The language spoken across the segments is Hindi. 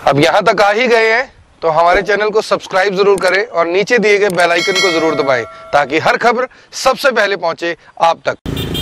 अब यहाँ तक आ ही गए हैं तो हमारे चैनल को सब्सक्राइब जरूर करें और नीचे दिए गए बेल आइकन को जरूर दबाएं ताकि हर खबर सबसे पहले पहुंचे आप तक।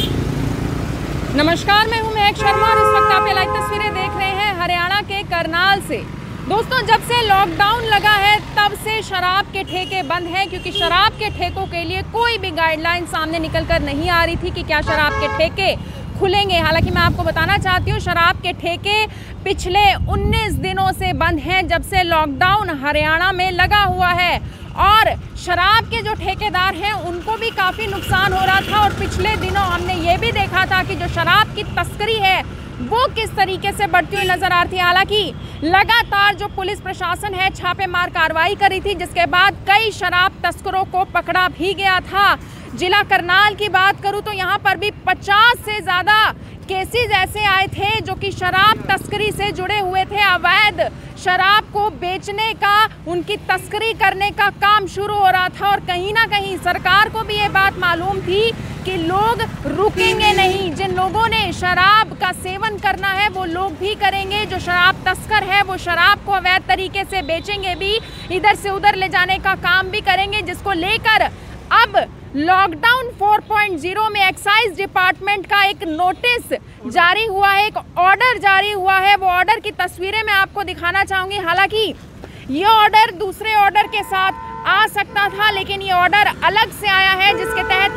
नमस्कार, मैं हूं महक शर्मा और इस वक्त आप ये लाइव तस्वीरें देख रहे हैं हरियाणा के करनाल से। दोस्तों, जब से लॉकडाउन लगा है तब से शराब के ठेके बंद हैं, क्योंकि शराब के ठेकों के लिए कोई भी गाइडलाइन सामने निकल कर नहीं आ रही थी कि क्या शराब के ठेके खुलेंगे। हालांकि मैं आपको बताना चाहती हूँ, शराब के ठेके पिछले 19 दिनों से बंद हैं, जब से लॉकडाउन हरियाणा में लगा हुआ है। और शराब के जो ठेकेदार हैं उनको भी काफ़ी नुकसान हो रहा था। और पिछले दिनों हमने ये भी देखा था कि जो शराब की तस्करी है वो किस तरीके से बढ़ती हुई नजर आ रही थी। हालांकि लगातार जो पुलिस प्रशासन है छापेमार कार्रवाई करी थी, जिसके बाद कई शराब तस्करों को पकड़ा भी गया था। जिला करनाल की बात करूं तो यहाँ पर भी 50 से ज़्यादा केसेस ऐसे आए थे जो कि शराब तस्करी से जुड़े हुए थे। अवैध शराब को बेचने का, उनकी तस्करी करने का काम शुरू हो रहा था। और कहीं ना कहीं सरकार को भी ये बात मालूम थी कि लोग रुकेंगे नहीं। जिन लोगों ने शराब का सेवन करना है वो लोग भी करेंगे, जो शराब तस्कर है वो शराब को अवैध तरीके से बेचेंगे भी, इधर से उधर ले जाने का काम भी करेंगे, जिसको लेकर अब लॉकडाउन 4.0 में एक्साइज डिपार्टमेंट का एक नोटिस जारी हुआ है, एक ऑर्डर जारी हुआ है। वो ऑर्डर की तस्वीरें मैं आपको दिखाना चाहूँगी। हालांकि ये ऑर्डर दूसरे ऑर्डर के साथ आ सकता था, लेकिन ये ऑर्डर अलग से आया है, जिसके तहत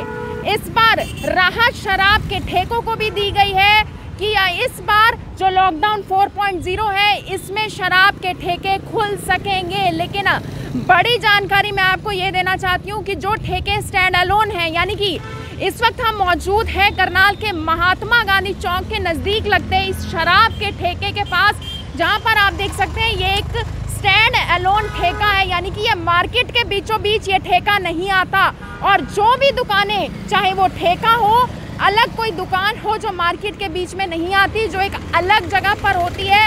ये इस बार राहत शराब के ठेकों को भी दी गई है कि इस बार जो लॉकडाउन 4.0 है इसमें शराब के ठेके खुल सकेंगे। लेकिन बड़ी जानकारी मैं आपको ये देना चाहती हूँ कि जो ठेके स्टैंड अलोन हैं, यानी कि इस वक्त हम मौजूद हैं करनाल के महात्मा गांधी चौक के नज़दीक लगते हैं इस शराब के ठेके के पास, जहाँ पर आप देख सकते हैं ये एक स्टैंड अलोन ठेका है, यानी कि ये मार्केट के बीचों बीच ये ठेका नहीं आता। और जो भी दुकानें, चाहे वो ठेका हो, अलग कोई दुकान हो जो मार्केट के बीच में नहीं आती, जो एक अलग जगह पर होती है,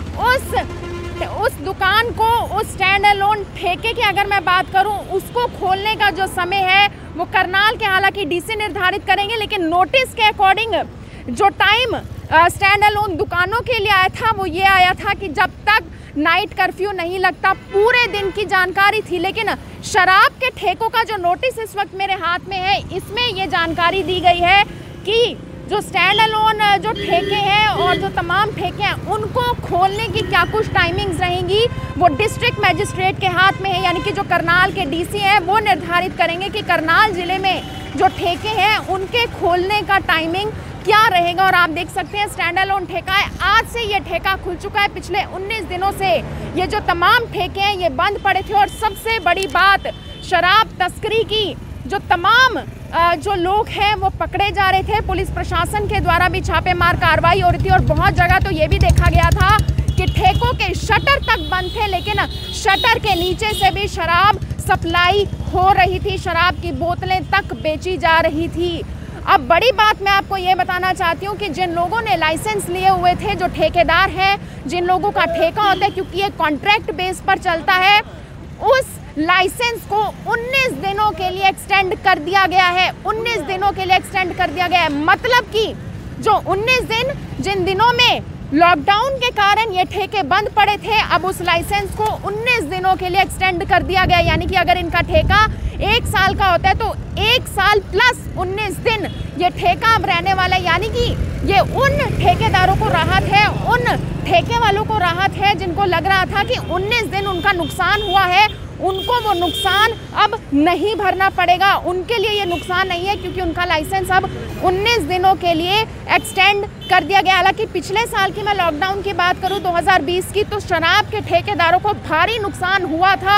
उस दुकान को, उस स्टैंड अलोन ठेके की अगर मैं बात करूं, उसको खोलने का जो समय है वो करनाल के हालांकि डीसी निर्धारित करेंगे। लेकिन नोटिस के अकॉर्डिंग जो टाइम स्टैंड अलोन दुकानों के लिए आया था वो ये आया था कि जब तक नाइट कर्फ्यू नहीं लगता, पूरे दिन की जानकारी थी। लेकिन शराब के ठेकों का जो नोटिस इस वक्त मेरे हाथ में है, इसमें ये जानकारी दी गई है कि जो स्टैंड अलोन जो ठेके हैं और जो तमाम ठेके हैं उनको खोलने की क्या कुछ टाइमिंग्स रहेंगी वो डिस्ट्रिक्ट मैजिस्ट्रेट के हाथ में है, यानी कि जो करनाल के डीसी हैं वो निर्धारित करेंगे कि करनाल ज़िले में जो ठेके हैं उनके खोलने का टाइमिंग क्या रहेगा। और आप देख सकते हैं स्टैंड अलोन ठेका है, आज से ये ठेका खुल चुका है। पिछले 19 दिनों से ये जो तमाम ठेके हैं ये बंद पड़े थे। और सबसे बड़ी बात, शराब तस्करी की जो तमाम जो लोग हैं वो पकड़े जा रहे थे। पुलिस प्रशासन के द्वारा भी छापेमार कार्रवाई हो रही थी और बहुत जगह तो ये भी देखा गया था कि ठेकों के शटर तक बंद थे, लेकिन शटर के नीचे से भी शराब सप्लाई हो रही थी, शराब की बोतलें तक बेची जा रही थी। अब बड़ी बात मैं आपको ये बताना चाहती हूँ कि जिन लोगों ने लाइसेंस लिए हुए थे, जो ठेकेदार हैं, जिन लोगों का ठेका होता है, क्योंकि ये कॉन्ट्रैक्ट बेस पर चलता है, उस लाइसेंस को 19 दिनों के लिए एक्सटेंड कर दिया गया है। 19 दिनों के लिए एक्सटेंड कर दिया गया है, मतलब कि जो 19 दिन, जिन दिनों में लॉकडाउन के कारण ये ठेके बंद पड़े थे, अब उस लाइसेंस को 19 दिनों के लिए एक्सटेंड कर दिया गया। यानी कि अगर इनका ठेका 1 साल का होता है तो 1 साल प्लस 19 दिन ये ठेका अब रहने वाला है। यानी कि ये उन ठेकेदारों को राहत है, उन ठेके वालों को राहत है जिनको लग रहा था कि 19 दिन उनका नुकसान हुआ है, उनको वो नुकसान अब नहीं भरना पड़ेगा। उनके लिए ये नुकसान नहीं है, क्योंकि उनका लाइसेंस अब 19 दिनों के लिए एक्सटेंड कर दिया गया। हालांकि पिछले साल की मैं लॉकडाउन की बात करूं 2020 की, तो शराब के ठेकेदारों को भारी नुकसान हुआ था।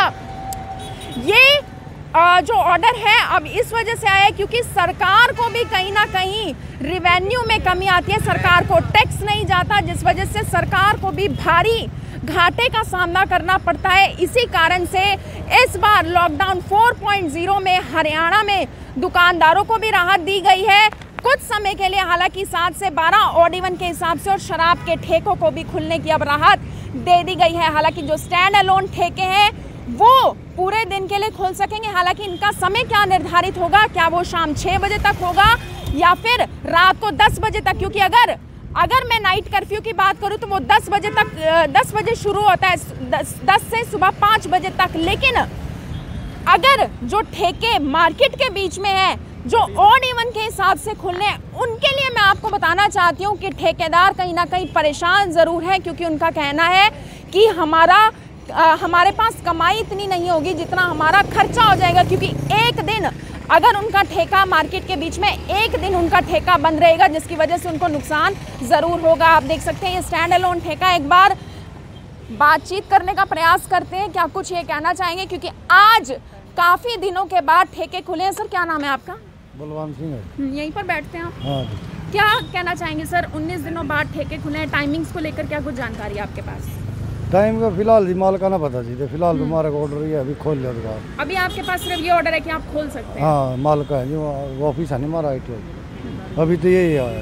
ये जो ऑर्डर है अब इस वजह से आया है क्योंकि सरकार को भी कहीं ना कहीं रिवेन्यू में कमी आती है, सरकार को टैक्स नहीं जाता, जिस वजह से सरकार को भी भारी घाटे का सामना करना पड़ता है। इसी कारण से इस बार लॉकडाउन 4.0 में हरियाणा में दुकानदारों को भी राहत दी गई है कुछ समय के लिए, हालांकि 7 से 12 ऑड इवन के हिसाब से, और शराब के ठेकों को भी खुलने की अब राहत दे दी गई है। हालांकि जो स्टैंड अलोन ठेके हैं वो पूरे दिन के लिए खोल सकेंगे। हालांकि इनका समय क्या निर्धारित होगा, क्या वो शाम 6 बजे तक होगा या फिर रात को 10 बजे तक, क्योंकि अगर अगर मैं नाइट कर्फ्यू की बात करूं तो वो 10 बजे तक 10 बजे शुरू होता है, 10 से सुबह 5 बजे तक। लेकिन अगर जो ठेके मार्केट के बीच में हैं, जो ऑड इवन के हिसाब से खुलने हैं, उनके लिए मैं आपको बताना चाहती हूँ कि ठेकेदार कहीं ना कहीं परेशान ज़रूर है, क्योंकि उनका कहना है कि हमारे पास कमाई इतनी नहीं होगी जितना हमारा खर्चा हो जाएगा। क्योंकि एक दिन अगर उनका ठेका मार्केट के बीच में एक दिन उनका ठेका बंद रहेगा, जिसकी वजह से उनको नुकसान ज़रूर होगा। आप देख सकते हैं ये स्टैंड अलोन ठेका। एक बार बातचीत करने का प्रयास करते हैं, क्या कुछ ये कहना चाहेंगे, क्योंकि आज काफ़ी दिनों के बाद ठेके खुले हैं। सर क्या नाम है आपका? बलवान सिंह है। यहीं पर बैठते हैं आप? हाँ। क्या कहना चाहेंगे सर, 19 दिनों बाद ठेके खुले हैं, टाइमिंग्स को लेकर क्या कुछ जानकारी है आपके पास? टाइम का फिलहाल माल का ना पता चीज़, फिलहाल तुम्हारा ऑर्डर ही है, अभी खोल लिया दुकान। अभी आपके पास सिर्फ ये ऑर्डर है कि आप खोल सकते हैं? हाँ, माल का है, जो ऑफिस है नहीं हमारा ITI, अभी तो यही आया।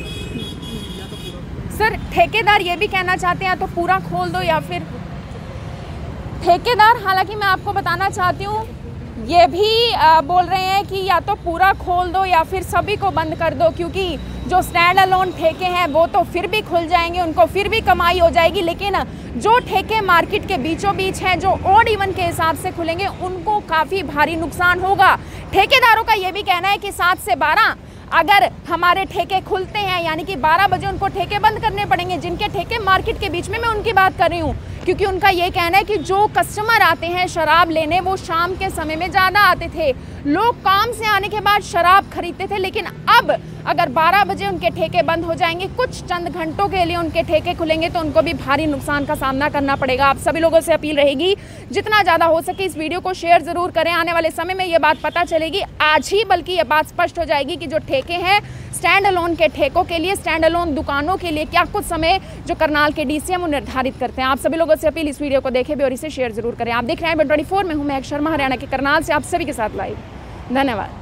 सर ठेकेदार ये भी कहना चाहते हैं या तो पूरा खोल दो या फिर ठेकेदार, हालांकि मैं आपको बताना चाहती हूँ ये भी बोल रहे हैं कि या तो पूरा खोल दो या फिर सभी को बंद कर दो, क्योंकि जो स्टैंड अलोन ठेके हैं वो तो फिर भी खुल जाएंगे, उनको फिर भी कमाई हो जाएगी। लेकिन जो ठेके मार्केट के बीचों बीच हैं, जो ऑड इवन के हिसाब से खुलेंगे, उनको काफ़ी भारी नुकसान होगा। ठेकेदारों का ये भी कहना है कि 7 से 12 अगर हमारे ठेके खुलते हैं, यानी कि 12 बजे उनको ठेके बंद करने पड़ेंगे, जिनके ठेके मार्केट के बीच में मैं उनकी बात कर रही हूँ। क्योंकि उनका ये कहना है कि जो कस्टमर आते हैं शराब लेने, वो शाम के समय में ज़्यादा आते थे, लोग काम से आने के बाद शराब खरीदते थे। लेकिन अब अगर 12 बजे उनके ठेके बंद हो जाएंगे, कुछ चंद घंटों के लिए उनके ठेके खुलेंगे, तो उनको भी भारी नुकसान का सामना करना पड़ेगा। आप सभी लोगों से अपील रहेगी जितना ज़्यादा हो सके इस वीडियो को शेयर ज़रूर करें। आने वाले समय में ये बात पता चलेगी, आज ही बल्कि ये बात स्पष्ट हो जाएगी कि जो ठेके हैं स्टैंड अलोन के ठेकों के लिए, स्टैंड अलोन दुकानों के लिए क्या कुछ समय जो करनाल के DCM वो निर्धारित करते हैं। आप सभी लोगों से अपील इस वीडियो को देखें भी और इसे शेयर जरूर करें। आप देख रहे हैं 24 में हूं मैं शर्मा, हरियाणा के करनाल से आप सभी के साथ लाइव। धन्यवाद।